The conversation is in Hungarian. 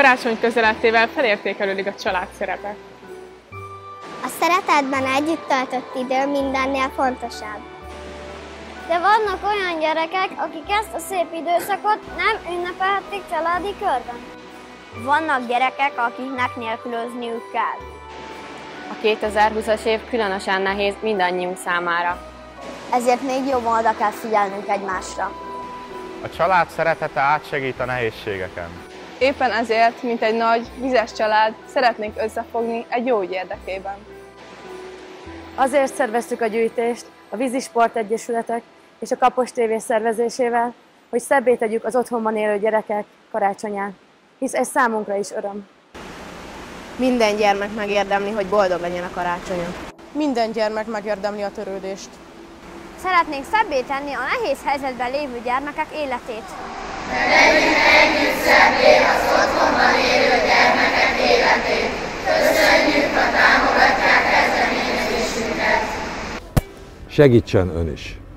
karácsony közelettével felértékelődik a család szerepe. A szeretetben együtt töltött idő mindennél fontosabb. De vannak olyan gyerekek, akik ezt a szép időszakot nem ünnepelhetik családi körben. Vannak gyerekek, akiknek nélkülözniük kell. A 2020-as év különösen nehéz mindannyiunk számára. Ezért még jobban oda kell figyelnünk egymásra. A család szeretete átsegít a nehézségeken. Éppen ezért, mint egy nagy, vizes család, szeretnénk összefogni egy jó ügy érdekében. Azért szerveztük a gyűjtést a Vízi Sport Egyesületek és a Kapos TV szervezésével, hogy szebbé tegyük az otthonban élő gyerekek karácsonyát, hisz ez számunkra is öröm. Minden gyermek megérdemli, hogy boldog legyen a karácsonya. Minden gyermek megérdemli a törődést. Szeretnénk szebbé tenni a nehéz helyzetben lévő gyermekek életét. Tegyük együtt szebbé az otthonban élő gyermekek életét. Köszönjük, ha támogatják kezdeményezésünket. Segítsen ön is!